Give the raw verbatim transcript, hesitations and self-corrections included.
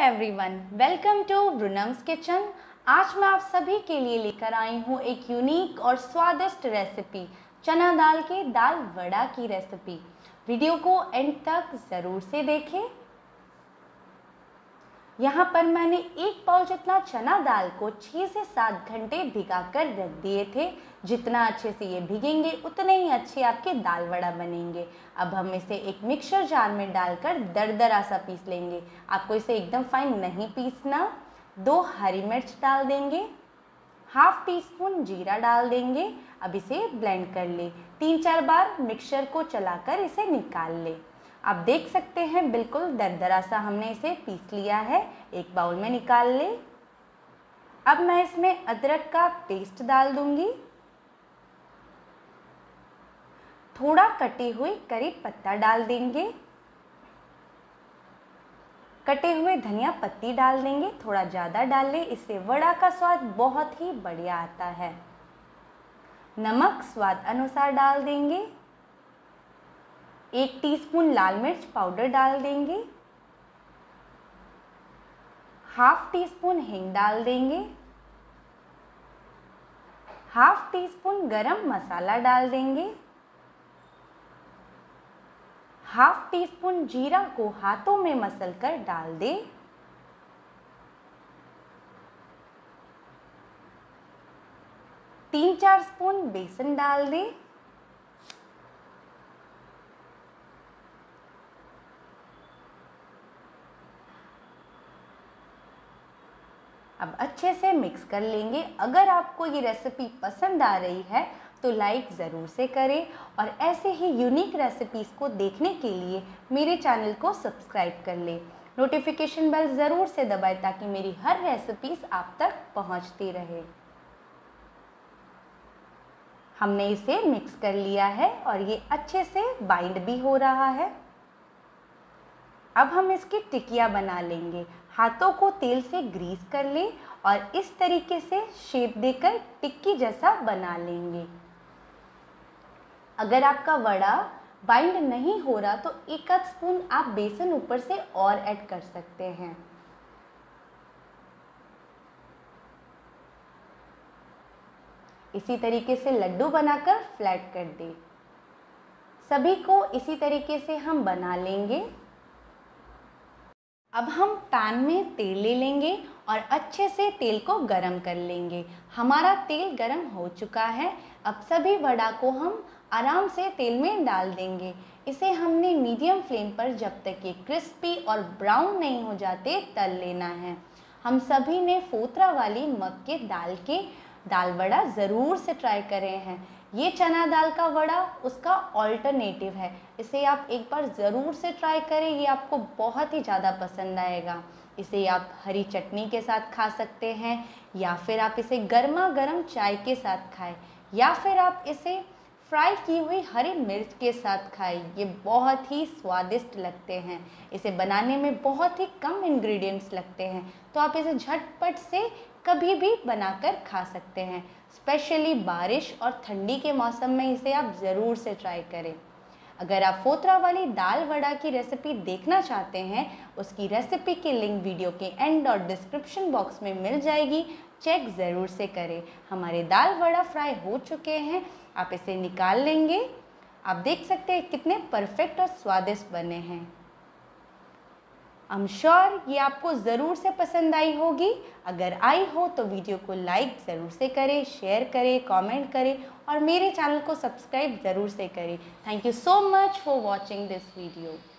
Everyone, welcome to ब्रूनम्स kitchen. आज मैं आप सभी के लिए लेकर आई हूँ एक यूनिक और स्वादिष्ट रेसिपी, चना दाल के दाल वड़ा की रेसिपी। वीडियो को एंड तक ज़रूर से देखें। यहाँ पर मैंने एक पाव जितना चना दाल को छः से सात घंटे भिगाकर रख दिए थे। जितना अच्छे से ये भिगेंगे उतने ही अच्छे आपके दाल वड़ा बनेंगे। अब हम इसे एक मिक्सर जार में डालकर दरदरा सा पीस लेंगे। आपको इसे एकदम फाइन नहीं पीसना। दो हरी मिर्च डाल देंगे, हाफ टी स्पून जीरा डाल देंगे। अब इसे ब्लेंड कर ले। तीन चार बार मिक्सर को चलाकर इसे निकाल ले। आप देख सकते हैं बिल्कुल दरदरा सा हमने इसे पीस लिया है। एक बाउल में निकाल ले। अब मैं इसमें अदरक का पेस्ट डाल दूंगी, थोड़ा कटी हुई करी पत्ता डाल देंगे, कटे हुए धनिया पत्ती डाल देंगे। थोड़ा ज़्यादा डाल ले, इससे वड़ा का स्वाद बहुत ही बढ़िया आता है। नमक स्वाद अनुसार डाल देंगे। एक टीस्पून लाल मिर्च पाउडर डाल देंगे। हाफ टी स्पून हींग डाल देंगे। हाफ टी स्पून गरम मसाला डाल देंगे। हाफ टी स्पून जीरा को हाथों में मसलकर डाल दें। तीन चार स्पून बेसन डाल दें। अब अच्छे से मिक्स कर लेंगे। अगर आपको ये रेसिपी पसंद आ रही है तो लाइक ज़रूर से करें और ऐसे ही यूनिक रेसिपीज़ को देखने के लिए मेरे चैनल को सब्सक्राइब कर लें। नोटिफिकेशन बेल ज़रूर से दबाएं ताकि मेरी हर रेसिपीज़ आप तक पहुंचती रहे। हमने इसे मिक्स कर लिया है और ये अच्छे से बाइंड भी हो रहा है। अब हम इसकी टिकिया बना लेंगे। हाथों को तेल से ग्रीस कर ले और इस तरीके से शेप देकर टिक्की जैसा बना लेंगे। अगर आपका वड़ा बाइंड नहीं हो रहा तो एक आध स्पून आप बेसन ऊपर से और ऐड कर सकते हैं। इसी तरीके से लड्डू बनाकर फ्लैट कर दे। सभी को इसी तरीके से हम बना लेंगे। अब हम पैन में तेल ले लेंगे और अच्छे से तेल को गरम कर लेंगे। हमारा तेल गरम हो चुका है। अब सभी वड़ा को हम आराम से तेल में डाल देंगे। इसे हमने मीडियम फ्लेम पर जब तक ये क्रिस्पी और ब्राउन नहीं हो जाते तल लेना है। हम सभी ने फोतरा वाली मग के दाल के दाल वड़ा ज़रूर से ट्राई करे हैं। ये चना दाल का वड़ा उसका ऑल्टरनेटिव है। इसे आप एक बार ज़रूर से ट्राई करें, ये आपको बहुत ही ज़्यादा पसंद आएगा। इसे आप हरी चटनी के साथ खा सकते हैं या फिर आप इसे गर्मा गर्म चाय के साथ खाएं या फिर आप इसे फ्राई की हुई हरी मिर्च के साथ खाएं। ये बहुत ही स्वादिष्ट लगते हैं। इसे बनाने में बहुत ही कम इंग्रेडिएंट्स लगते हैं, तो आप इसे झटपट से कभी भी बनाकर खा सकते हैं। स्पेशली बारिश और ठंडी के मौसम में इसे आप ज़रूर से ट्राई करें। अगर आप फोतरा वाली दाल वड़ा की रेसिपी देखना चाहते हैं, उसकी रेसिपी की लिंक वीडियो के एंड और डिस्क्रिप्शन बॉक्स में मिल जाएगी। चेक ज़रूर से करें। हमारे दाल वड़ा फ्राई हो चुके हैं। आप इसे निकाल लेंगे। आप देख सकते हैं कितने परफेक्ट और स्वादिष्ट बने हैं। आई एम श्योर ये आपको ज़रूर से पसंद आई होगी। अगर आई हो तो वीडियो को लाइक ज़रूर से करें, शेयर करें, कमेंट करें और मेरे चैनल को सब्सक्राइब ज़रूर से करें। Thank you so much for watching this video.